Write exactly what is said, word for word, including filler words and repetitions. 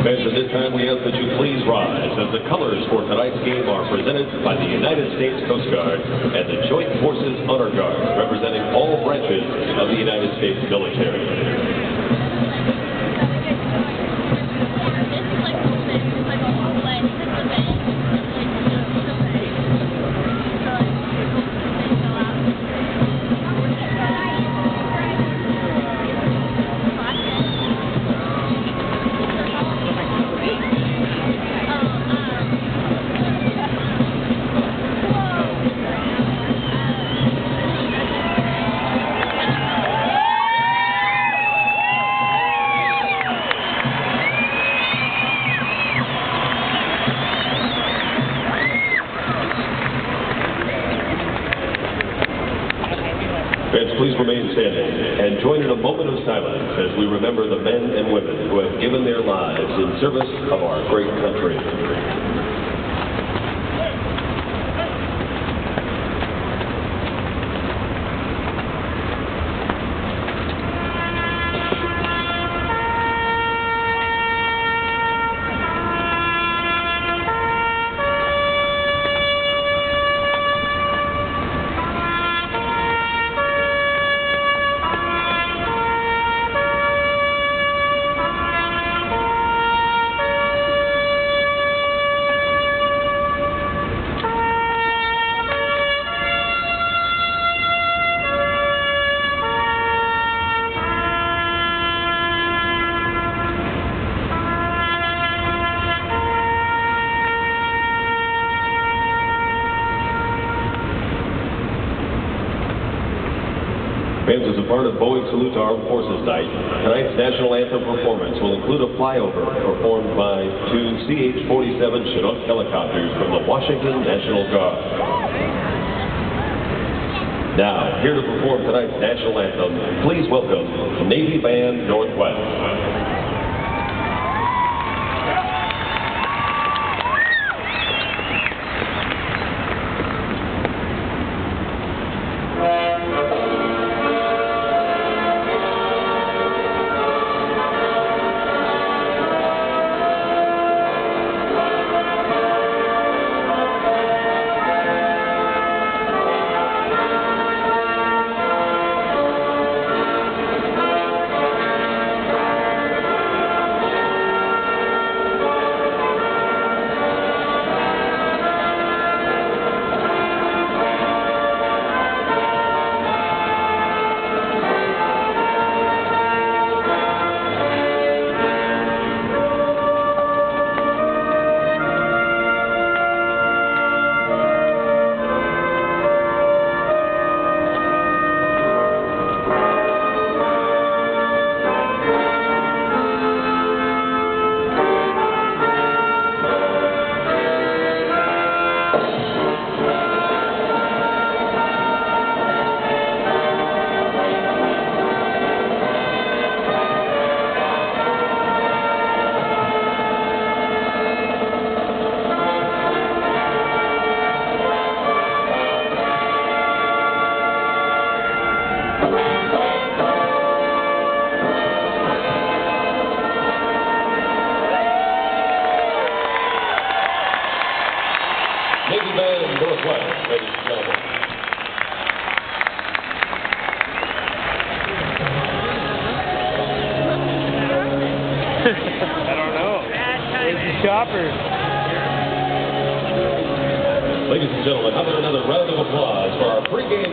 Fans, at this time we ask that you please rise as the colors for tonight's game are presented by the United States Coast Guard and the Joint Forces Honor Guard, representing all branches of the United States military. Fans, please remain standing and join in a moment of silence as we remember the men and women who have given their lives in service of our great country. Fans, as a part of Boeing Salute to Armed Forces Night, tonight's national anthem performance will include a flyover performed by two C H forty-seven Chinook helicopters from the Washington National Guard. Now, here to perform tonight's national anthem, please welcome Navy Band Northwest. Navy Band Northwest, ladies and gentlemen. I don't know. Where's the shopper? Ladies and gentlemen, how about another round of applause for our pregame